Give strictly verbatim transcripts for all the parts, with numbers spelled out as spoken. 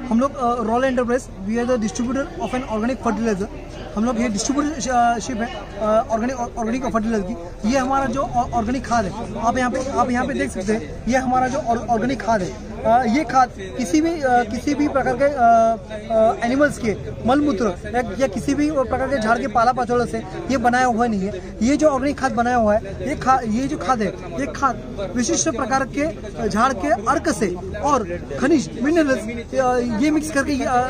हम लोग Royal Enterprise, we are the distributor of an organic fertiliser. हम लोग ये डिस्ट्रीब्यूटरशिप है ऑर्गेनिक ऑर्गेनिक फर्टिलाइजर की। ये हमारा जो ऑर्गेनिक खाद है, आप यहाँ पे आप यहाँ पे देख सकते हैं, ये हमारा जो ऑर्गेनिक खाद है। ये खाद किसी भी किसी भी प्रकार के एनिमल्स के मलमूत्र या, या किसी भी प्रकार के झाड़ के पाला पाचोड़ा से ये बनाया हुआ नहीं है। ये जो ऑर्गेनिक खाद बनाया हुआ है, ये खाद ये जो खाद है, ये खाद विशिष्ट प्रकार के झाड़ के अर्क से और खनिज मिनरल्स ये मिक्स करके ये, आ,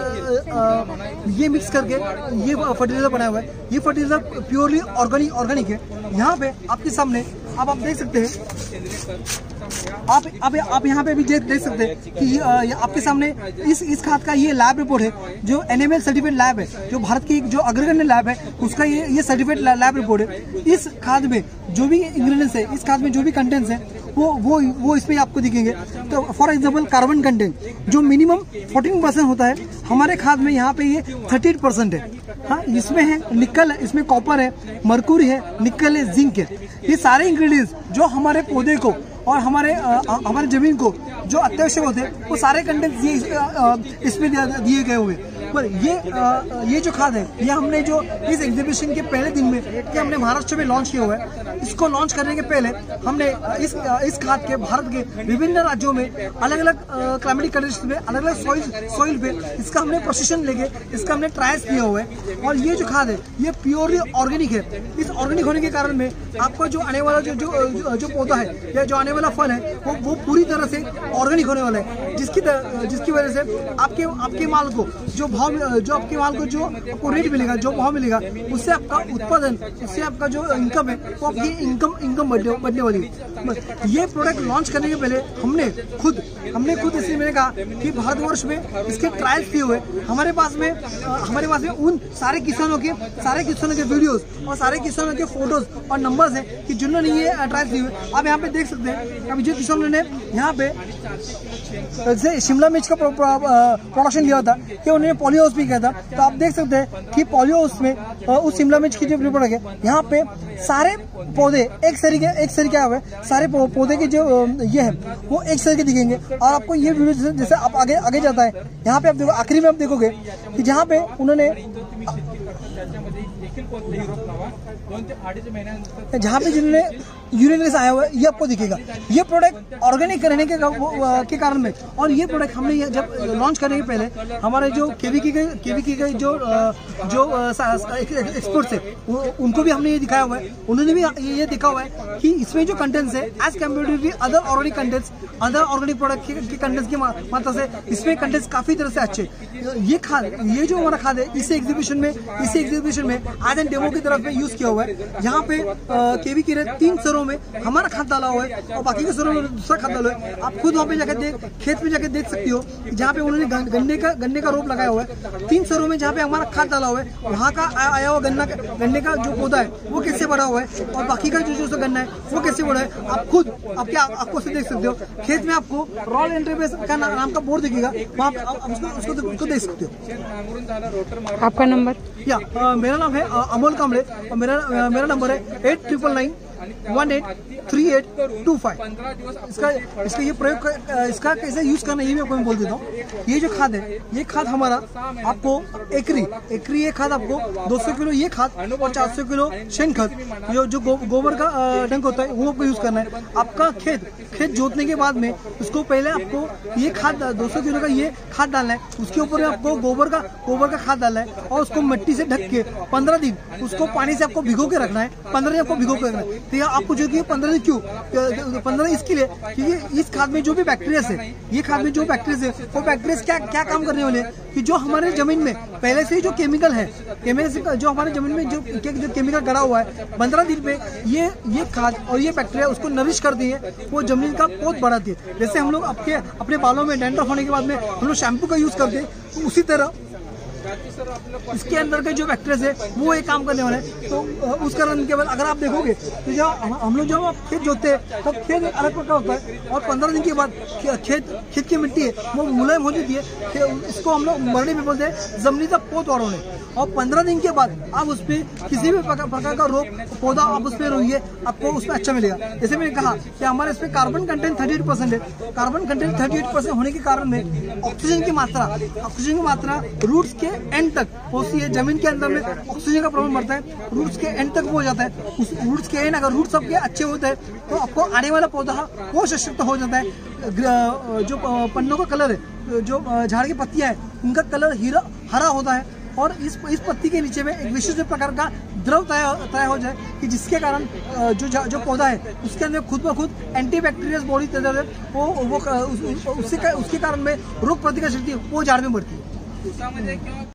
आ, ये मिक्स करके ये फर्टिलाइजर बनाया हुआ है। ये फर्टिलाइजर प्योरली ऑर्गेनिक ऑर्गेनिक है। यहाँ पे आपके सामने आप आप देख सकते हैं, आप आप आप यहाँ पे भी देख सकते हैं कि आपके सामने इस इस खाद का ये लैब रिपोर्ट है, जो एनएमएल सर्टिफाइड लैब है, जो भारत की जो अग्रगण्य लैब है, उसका ये ये सर्टिफाइड लैब रिपोर्ट है। इस खाद में जो भी इंग्रेडिएंट्स है, इस खाद में जो भी कंटेंट्स है, वो वो वो इसमें आपको दिखेंगे। तो फॉर एग्जांपल कार्बन कंटेंट जो मिनिमम फोर्टीन परसेंट होता है, हमारे खाद में यहाँ पे ये थर्टी एट परसेंट है। हाँ, इसमें है निकल है, इसमें कॉपर है, मरकुरी है, निकल है, जिंक है। ये सारे इंग्रेडिएंट्स जो हमारे पौधे को और हमारे आ, हमारे जमीन को जो अत्यावश्यक होते हैं, वो सारे कंटेंट्स ये इसमें दिए गए हुए। पर ये आ, ये जो खाद है, ये हमने जो इस एग्जीबिशन के पहले दिन में कि हमने महाराष्ट्र में लॉन्च किया हुआ है। इसको लॉन्च करने के पहले हमने इस इस खाद के भारत के विभिन्न राज्यों में अलग अलग क्लाइमेटिक कंडीशन में अलग अलग सॉइल सॉइल पे इसका हमने प्रोसेशन लेके इसका हमने ट्रायल्स किया हुआ है। और ये जो खाद है, ये प्योरली ऑर्गेनिक है। इस ऑर्गेनिक होने के कारण में आपको जो आने वाला जो जो जो पौधा है या जो आने वाला फल है, वो वो पूरी तरह से ऑर्गेनिक होने वाला है, जिसकी जिसकी वजह से आपके आपके माल को जो भाव जो आपके माल को जो आपको रेट मिलेगा, जो भाव मिलेगा, उससे आपका उत्पादन, उससे आपका जो इनकम है, वो आपकी इनकम इनकम बढ़ने बढ़ने वाली है। ये प्रोडक्ट लॉन्च करने के पहले हमने खुद हमने खुद इसलिए मैंने कहा कि भारतवर्ष में इसके ट्रायल्स किए हुए हमारे पास में हमारे पास में उन सारे किसानों के सारे किसानों के वीडियोस और सारे किसानों के फोटोज और नंबर्स हैं कि जिन्होंने ये ट्रायल्स किए हुए। आप यहाँ पे देख सकते हैं, अभी जो किसानों ने यहाँ पे जैसे शिमला मिर्च का प्रोडक्शन लिया था कि उन्होंने पॉली हाउस भी किया था। तो आप देख सकते हैं कि पॉली हाउस में उस शिमला मिर्च की जो प्रोडक्ट है, यहाँ पे सारे पौधे एक तरीके एक तरीके हुए, सारे पौधे के जो ये है वो एक तरीके दिखेंगे। और आपको ये वीडियो जैसे आप आगे आगे जाता है, यहाँ पे आप देखो, आखिरी में आप देखोगे कि जहाँ पे उन्होंने जहाँ पे जिन्होंने यूरिनस आया हुआ है, ये आपको दिखेगा। ये प्रोडक्ट ऑर्गेनिक रहने के, के कारण में, और ये प्रोडक्ट हमने जब लॉन्च करने के पहले हमारे जो केवीकी के केवीकी के जो जो एक्सपर्ट्स है, उनको भी हमने ये दिखाया हुआ है। उन्होंने भी ये देखा हुआ है कि इसमें जो कंटेंट्स है as comparatively other organic contents other organic product के कंटेंट्स की मात्रा से इसमें कंटेंट्स काफी तरह से अच्छे। ये खाद ये जो हमारा खाद है, इस एग्जीबिशन में इसी एग्जीबिशन में आज एंड डेमो की तरफ में यूज किया हुआ है। यहाँ पे केवीकी ने तीन सरों में हमारा खाद डाला हुआ है और बाकी के सरों में दूसरा खाद डाला हुआ है। आप खुद वहाँ पे जाकर देख खेत में जाकर देख सकती हो, जहाँ पे उन्होंने गन्ने का गन्ने का रोप लगाया हुआ है। तीन सरों में जहाँ पे हमारा खाद डाला हुआ है, वहाँ का आया हुआ गन्ना गन्ने का जो पौधा है वो कैसे बड़ा हुआ है और बाकी का जो जो गन्ना है वो कैसे बड़ा है, आप खुद आपके आपको से देख सकते हो। खेत में आपको रॉयल एंटरप्राइज का नाम का बोर्ड दिखेगा, वहाँ आप उसको उसको देख सकते हो। आपका नंबर? या आ, मेरा नाम है आ, अमोल कांबळे और मेरा आ, मेरा नंबर है eight triple nine one eight three eight two five. इसका इसका ये प्रयोग इसका कैसे यूज करना ये भी आपको मैं बोल देता हूँ। ये जो खाद है, ये खाद हमारा आपको एकरी एकरी ये खाद आपको दो सौ किलो ये खाद और चार सौ किलो शेन खाद, जो जो गो, गोबर का डंक होता है, वो आपको यूज करना है। आपका खेत खेत जोतने के बाद में उसको पहले आपको ये खाद दो सौ किलो का ये खाद डालना है। उसके ऊपर आपको गोबर का गोबर का खाद डालना है और उसको मिट्टी से ढक के पंद्रह दिन उसको पानी से आपको भिगो के रखना है। पंद्रह दिन आपको भिगो के रखना है। तो आपको जो कि पंद्रह दिन क्यों पंद्रह इसके लिए क्योंकि इस खाद में जो भी बैक्टीरिया है, ये खाद में जो बैक्टीरिया है, वो बैक्टीरिया क्या क्या काम करने वाले हैं कि जो हमारे जमीन में पहले से ही जो केमिकल है, केमिकल जो हमारे जमीन में जो जो केमिकल गड़ा हुआ है, पंद्रह दिन में ये ये खाद और ये बैक्टीरिया उसको नरिश करती है, वो जमीन का पोत बढ़ाती है। जैसे हम लोग आपके अपने बालों में डैंड्रफ होने के बाद में हम लोग शैम्पू का यूज करते हैं, तो उसी तरह इसके अंदर के जो बैक्टीरिया है वो एक काम करने वाले हैं। तो उस कारण केवल अगर आप देखोगे तो जब हम लोग जब खेत जोतते हैं तब खेत एक अलग प्रकार होता है, और पंद्रह दिन के बाद खेत खेत की मिट्टी है वो मुलायम हो जाती है। इसको हम लोग मरने में बोलते हैं जमीनी पोत वाड़ोने। और पंद्रह दिन के बाद आप उस पर किसी भी प्रकार का रोग पौधा आप उस पर रोइए, आपको उस पर अच्छा मिलेगा। जैसे मैंने कहा कि हमारे इस पर carbon content thirty eight percent है। Carbon content thirty eight percent होने के कारण में ऑक्सीजन की मात्रा ऑक्सीजन की मात्रा रूट्स के एंड तक पहुंचती है। जमीन के अंदर में ऑक्सीजन का प्रॉब्लम बढ़ता है, रूट्स के एंड तक वो जाता है। उस रूट्स के एंड अगर रूट्स सबके अच्छे होते हैं तो आपको आने वाला पौधा वो सशक्त हो जाता है। जो पन्नों का कलर है, जो झाड़ की पत्तियां है, उनका कलर हीरा हरा होता है, और इस इस पत्ती के नीचे में एक विशिष्ट प्रकार का द्रव तय तय हो जाए कि जिसके कारण जो जो पौधा है उसके अंदर खुद ब खुद एंटीबैक्टीरियल बॉडी तैयार है, वो वो उसके उसके कारण में रोग प्रतिकारक शक्ति वो झाड़ में बढ़ती है।